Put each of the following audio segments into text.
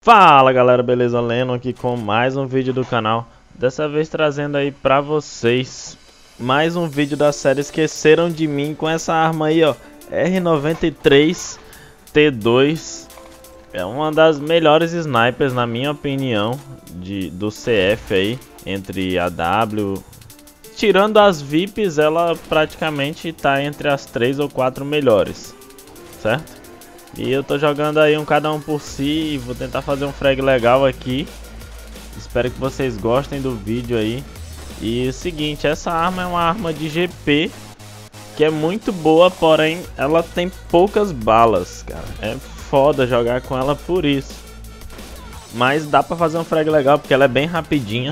Fala galera, beleza? Leno aqui com mais um vídeo do canal. Dessa vez trazendo aí pra vocês mais um vídeo da série Esqueceram de Mim, com essa arma aí, ó, R93 T2. É uma das melhores snipers, na minha opinião, do CF aí, entre a W. Tirando as VIPs, ela praticamente tá entre as 3 ou 4 melhores, certo? E eu tô jogando aí cada um por si e vou tentar fazer um frag legal aqui. Espero que vocês gostem do vídeo aí. E o seguinte, essa arma é uma arma de GP que é muito boa, porém ela tem poucas balas, cara. É foda jogar com ela por isso. Mas dá pra fazer um frag legal porque ela é bem rapidinha.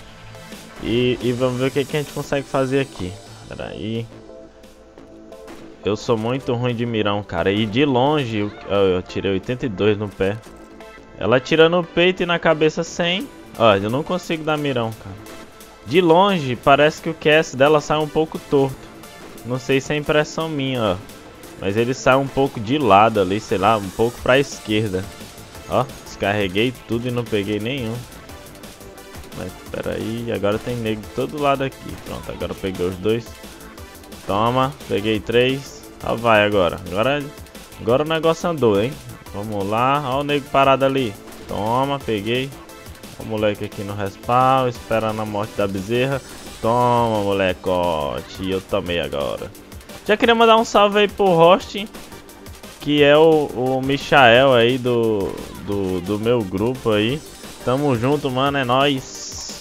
E vamos ver o que a gente consegue fazer aqui. Pera aí. Eu sou muito ruim de mirão, cara. E de longe, eu tirei 82 no pé. Ela tira no peito e na cabeça 100. Ó, eu não consigo dar mirão, cara. De longe, parece que o cast dela sai um pouco torto. Não sei se é impressão minha, ó. Mas ele sai um pouco de lado ali, sei lá, um pouco pra esquerda. Ó, descarreguei tudo e não peguei nenhum. Mas pera aí, agora tem nego de todo lado aqui. Pronto, agora eu peguei os dois. Toma, peguei 3. Ó, vai agora. Agora o negócio andou, hein? Vamos lá. Ó o nego parado ali. Toma, peguei. O moleque aqui no respawn, esperando a morte da bezerra. Toma, molecote. E eu tomei agora. Já queria mandar um salve aí pro host, que é o Michael aí do meu grupo aí. Tamo junto, mano, é nóis.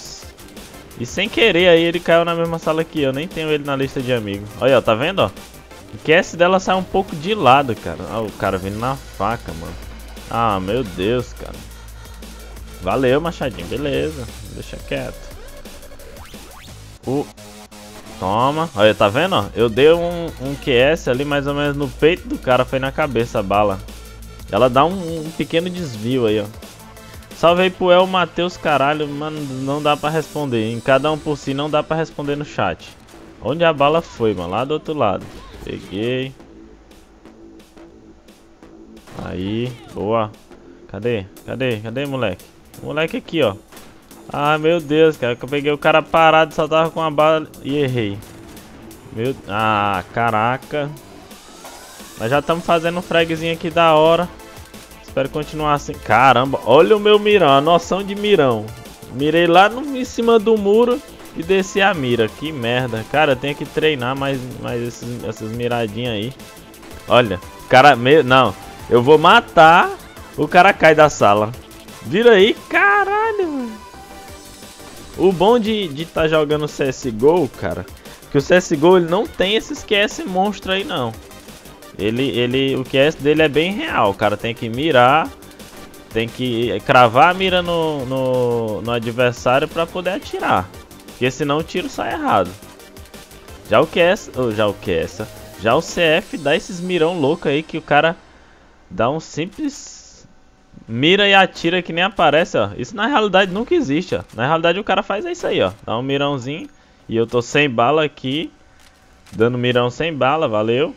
E sem querer aí ele caiu na mesma sala que eu, nem tenho ele na lista de amigos. Olha, ó, tá vendo, ó? O cast dela sai um pouco de lado, cara. Ó, o cara vindo na faca, mano. Ah, meu Deus, cara. Valeu, machadinho, beleza. Deixa quieto. Toma. Olha, tá vendo, ó? Eu dei um QS ali mais ou menos no peito do cara, foi na cabeça a bala. Ela dá um pequeno desvio aí, ó. Salve aí pro El Matheus, caralho, mano, não dá pra responder. Em cada um por si não dá pra responder no chat. Onde a bala foi, mano? Lá do outro lado. Peguei. Aí, boa. Cadê, moleque? O moleque aqui, ó. Ah, meu Deus, cara, que eu peguei o cara parado, só tava com a bala e errei. Ah, caraca. Mas já estamos fazendo um fragzinho aqui da hora. Espero continuar assim. Caramba, olha o meu mirão, a noção de mirão. Mirei lá em cima do muro e desci a mira. Que merda. Cara, eu tenho que treinar mais essas miradinhas aí. Olha, cara, não. Eu vou matar, o cara cai da sala. Vira aí, caralho, mano. O bom de tá jogando CSGO, cara, que o CSGO ele não tem esses QS monstro aí, não. O QS dele é bem real, o cara tem que mirar, tem que cravar a mira no adversário pra poder atirar, porque senão o tiro sai errado. Já o CF dá esses mirão louco aí que o cara dá um simples mira e atira que nem aparece, ó. Isso na realidade nunca existe, ó. Na realidade o cara faz isso aí, ó. Dá um mirãozinho e eu tô sem bala aqui, dando mirão sem bala, valeu.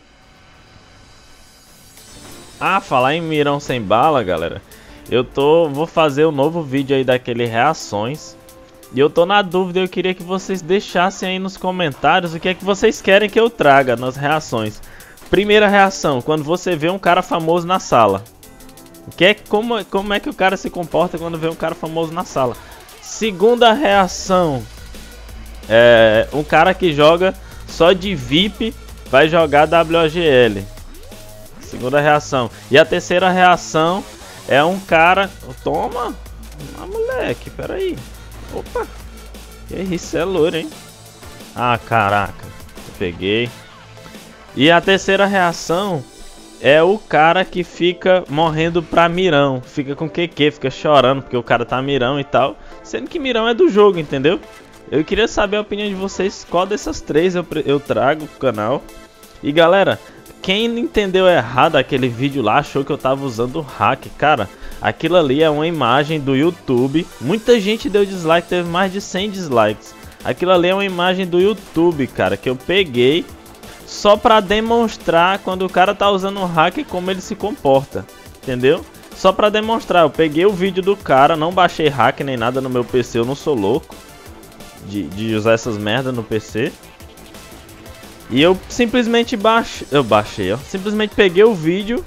Ah, falar em mirão sem bala, galera, vou fazer um novo vídeo aí daquele reações. E eu tô na dúvida, eu queria que vocês deixassem aí nos comentários o que é que vocês querem que eu traga nas reações. Primeira reação, quando você vê um cara famoso na sala. Como é que o cara se comporta quando vê um cara famoso na sala. Segunda reação, um cara que joga só de VIP vai jogar WOGL. Segunda reação. E a terceira reação é um cara... Toma! Ah, moleque, peraí. Opa! Que isso, é louro, hein? Ah, caraca. Eu peguei. E a terceira reação é o cara que fica morrendo pra mirão. Fica com QQ, fica chorando porque o cara tá mirão e tal. Sendo que mirão é do jogo, entendeu? Eu queria saber a opinião de vocês. Qual dessas três eu trago pro canal. E galera, quem entendeu errado aquele vídeo lá, achou que eu tava usando hack. Cara, aquilo ali é uma imagem do YouTube. Muita gente deu dislike, teve mais de 100 dislikes. Aquilo ali é uma imagem do YouTube, cara, que eu peguei só pra demonstrar quando o cara tá usando o hack como ele se comporta. Entendeu? Só pra demonstrar, eu peguei o vídeo do cara, não baixei hack nem nada no meu PC, eu não sou louco de usar essas merdas no PC. E eu simplesmente baixei, ó. Simplesmente peguei o vídeo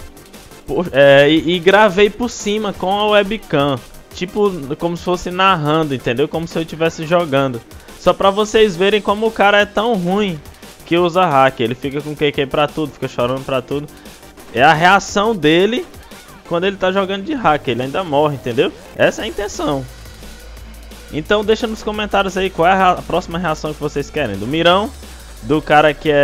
e gravei por cima com a webcam. Tipo, como se fosse narrando, entendeu? Como se eu estivesse jogando. Só pra vocês verem como o cara é tão ruim que usa hack. Ele fica com QQ pra tudo, fica chorando pra tudo. É a reação dele quando ele tá jogando de hack. Ele ainda morre, entendeu? Essa é a intenção. Então deixa nos comentários aí qual é a próxima reação que vocês querem. Do Mirão, do cara que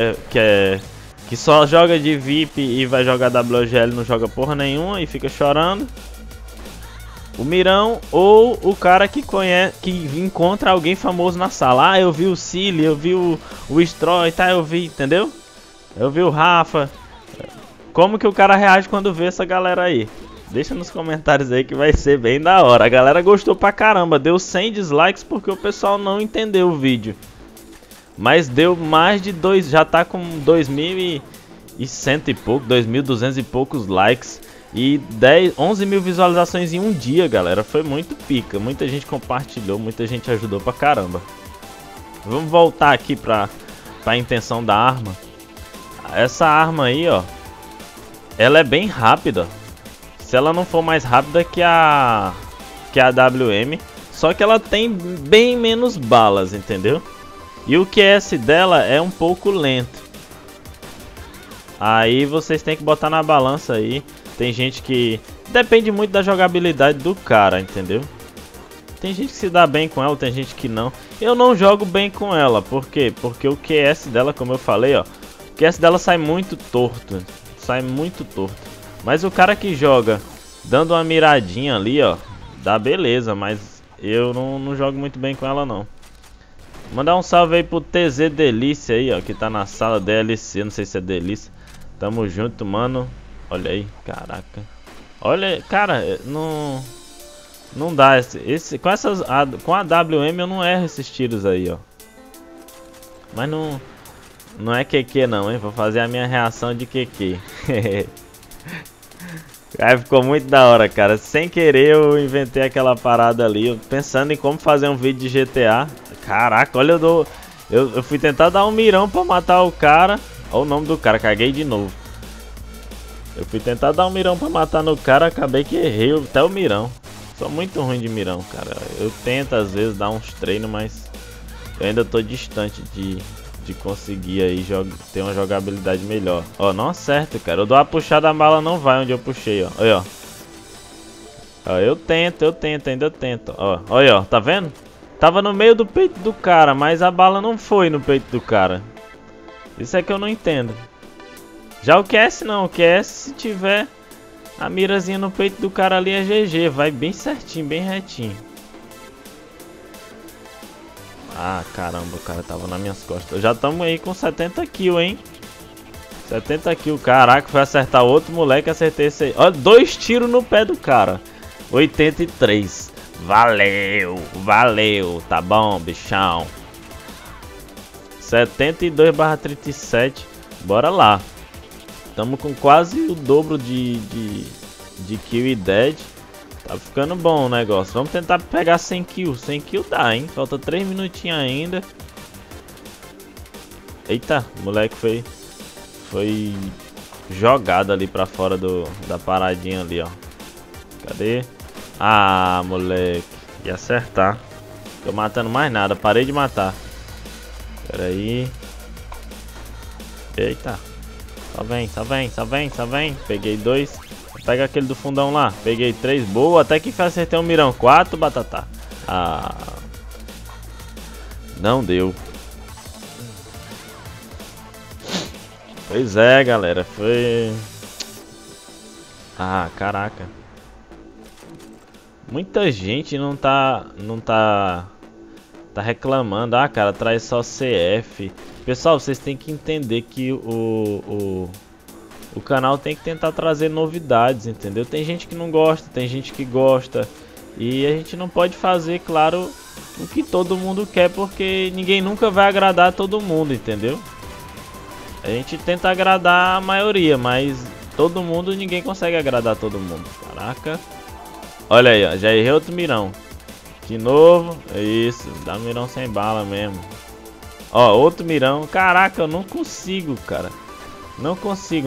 só joga de VIP e vai jogar WGL, não joga porra nenhuma e fica chorando. O Mirão ou o cara que encontra alguém famoso na sala. Ah, eu vi o Silly, eu vi o Stroy, tá, eu vi, entendeu? Eu vi o Rafa. Como que o cara reage quando vê essa galera aí? Deixa nos comentários aí que vai ser bem da hora. A galera gostou pra caramba, deu 100 dislikes porque o pessoal não entendeu o vídeo. Mas deu mais de 2, já tá com 2.100 e pouco, 2.200 e poucos likes. E 11 mil visualizações em um dia, galera. Foi muito pica. Muita gente compartilhou, muita gente ajudou pra caramba. Vamos voltar aqui pra intenção da arma. Essa arma aí, ó, ela é bem rápida. Se ela não for mais rápida que a WM, só que ela tem bem menos balas, entendeu? E o QS dela é um pouco lento. Aí vocês têm que botar na balança aí. Tem gente que... Depende muito da jogabilidade do cara, entendeu? Tem gente que se dá bem com ela, tem gente que não. Eu não jogo bem com ela. Por quê? Porque o QS dela, como eu falei, ó, o QS dela sai muito torto. Sai muito torto. Mas o cara que joga dando uma miradinha ali, ó, dá beleza. Mas eu não jogo muito bem com ela, não. Mandar um salve aí pro TZ Delícia aí, ó, que tá na sala DLC. Não sei se é Delícia. Tamo junto, mano. Olha aí, caraca. Olha, cara, não dá com a WM eu não erro esses tiros aí, ó. Mas não é QQ não, hein? Vou fazer a minha reação de QQ. Aí ficou muito da hora, cara. Sem querer eu inventei aquela parada ali, pensando em como fazer um vídeo de GTA. Caraca, olha, eu fui tentar dar um mirão pra matar o cara. Olha o nome do cara, caguei de novo. Eu fui tentar dar um mirão pra matar no cara, acabei que errei até o mirão. Sou muito ruim de mirão, cara. Eu tento às vezes dar uns treinos, mas eu ainda tô distante de conseguir aí ter uma jogabilidade melhor. Ó, não acerto, cara. Eu dou a puxada, a bala não vai onde eu puxei, ó. Olha, ó. Ó, eu tento, ainda tento. Ó, olha, ó, tá vendo? Tava no meio do peito do cara, mas a bala não foi no peito do cara. Isso é que eu não entendo. Já o QS não, o QS se tiver a mirazinha no peito do cara ali é GG, vai bem certinho, bem retinho. Ah, caramba, o cara tava nas minhas costas. Já estamos aí com 70 kills, hein? 70 kills, caraca, foi acertar outro moleque, acertei esse aí. Olha, 2 tiros no pé do cara. 83, valeu, valeu, tá bom, bichão. 72/37, bora lá. Estamos com quase o dobro de kill e dead. Tá ficando bom o negócio. Vamos tentar pegar 100 kills. 100 kills dá, hein? Falta 3 minutinhos ainda. Eita, o moleque foi jogado ali pra fora da paradinha ali, ó. Cadê? Ah, moleque. Ia acertar. Tô matando mais nada. Parei de matar. Pera aí. Eita. Só vem. Peguei 2. Pega aquele do fundão lá. Peguei 3. Boa. Até que acertei um mirão. 4, batata. Ah. Não deu. Pois é, galera. Foi... Ah, caraca. Muita gente não tá reclamando. Ah, cara, traz só CF. Pessoal, vocês têm que entender que o canal tem que tentar trazer novidades, entendeu? Tem gente que não gosta, tem gente que gosta. E a gente não pode fazer, claro, o que todo mundo quer, porque ninguém nunca vai agradar todo mundo, entendeu? A gente tenta agradar a maioria, mas todo mundo, ninguém consegue agradar todo mundo. Caraca. Olha aí, ó, já errei outro mirão. De novo, isso, dá mirão sem bala mesmo. Ó, outro mirão. Caraca, eu não consigo, cara. Não consigo.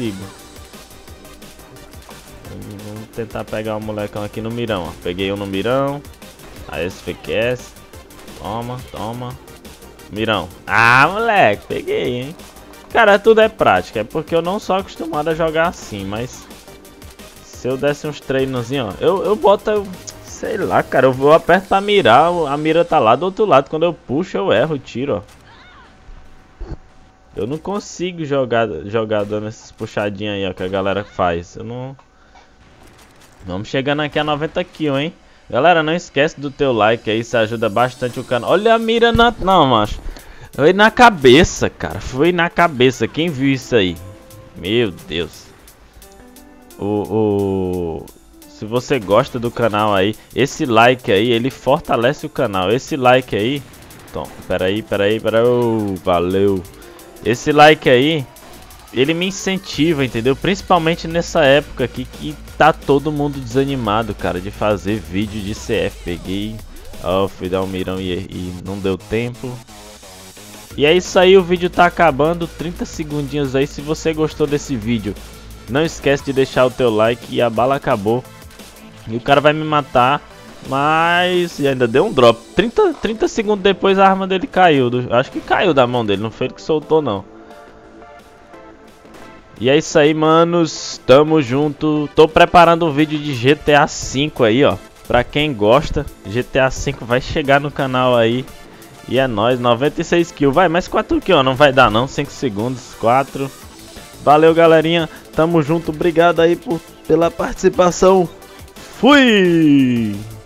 Vamos tentar pegar o molecão aqui no mirão, ó. Peguei um no mirão. Aí esse FQS. Toma. Mirão. Ah, moleque, peguei, hein. Cara, tudo é prática. É porque eu não sou acostumado a jogar assim, mas... Se eu desse uns treinozinhos, ó. Eu boto... Sei lá, cara, eu aperto pra mirar, a mira tá lá do outro lado. Quando eu puxo, eu erro o tiro, ó. Eu não consigo jogar dando essas puxadinhas aí, ó, que a galera faz. Eu não... Vamos chegando aqui a 90 kills, hein. Galera, não esquece do teu like aí, isso ajuda bastante o canal. Olha a mira na... Não, macho. Foi na cabeça, cara. Foi na cabeça. Quem viu isso aí? Meu Deus. Se você gosta do canal aí, esse like aí, ele fortalece o canal. Esse like aí... Então, peraí. Oh, valeu. Esse like aí, ele me incentiva, entendeu? Principalmente nessa época aqui que tá todo mundo desanimado, cara, de fazer vídeo de CF. Peguei... Ó, fui dar um mirão e não deu tempo. E é isso aí, o vídeo tá acabando. 30 segundinhos aí. Se você gostou desse vídeo, não esquece de deixar o teu like. E a bala acabou. E o cara vai me matar. Mas... E ainda deu um drop. 30 segundos depois a arma dele caiu. Acho que caiu da mão dele. Não foi ele que soltou, não. E é isso aí, manos. Tamo junto. Tô preparando um vídeo de GTA V aí, ó. Pra quem gosta. GTA V vai chegar no canal aí. E é nóis. 96 kills. Vai, mais 4 kills. Não vai dar, não. 5 segundos. 4. Valeu, galerinha. Tamo junto. Obrigado aí pela participação. Fui!